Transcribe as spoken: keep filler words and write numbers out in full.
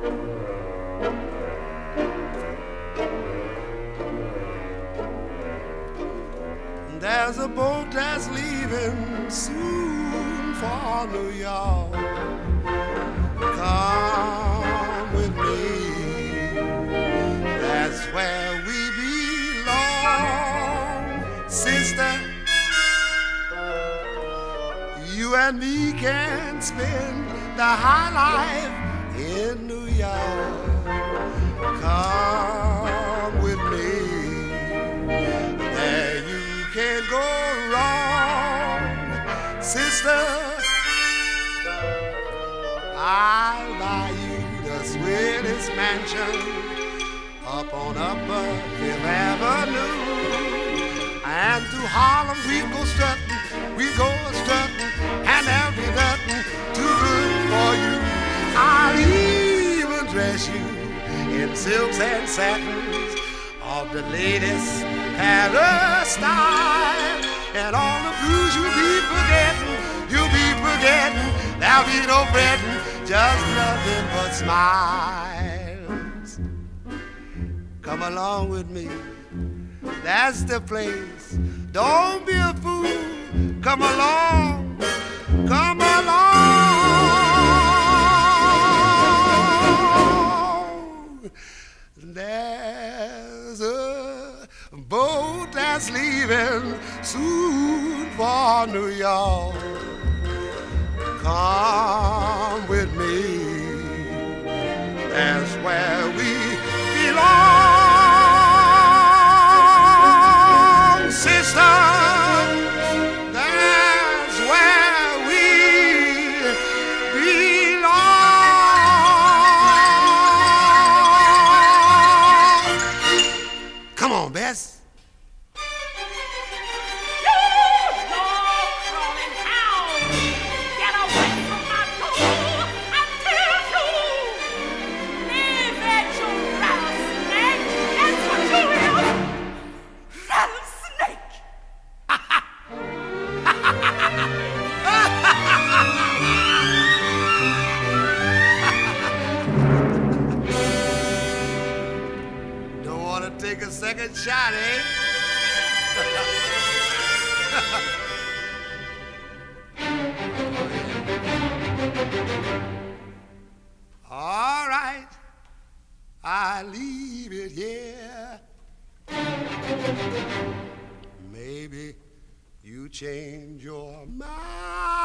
There's a boat that's leaving soon for New York. Come with me, that's where we belong. Sister, you and me can spend the high life in New York. Come with me, there you can't go wrong. Sister, I'll buy you the sweetest mansion up on Upper Fifth Avenue. And to Harlem we go strutting, we go strutting, and there'll be nothing too good for you. I'll even dress you in silks and satins of the latest Paris style. And all the blues you'll be forgetting, you'll be forgetting. There'll be no fretting, just nothing but smiles. Come along with me, that's the place. Don't be a fool, come along, come along. There's a boat that's leaving soon for New York. Come with me, that's where we belong. Sister, that's where we belong. Come on, Bess. Take a second shot, eh? All right, I leave it here. Maybe you change your mind.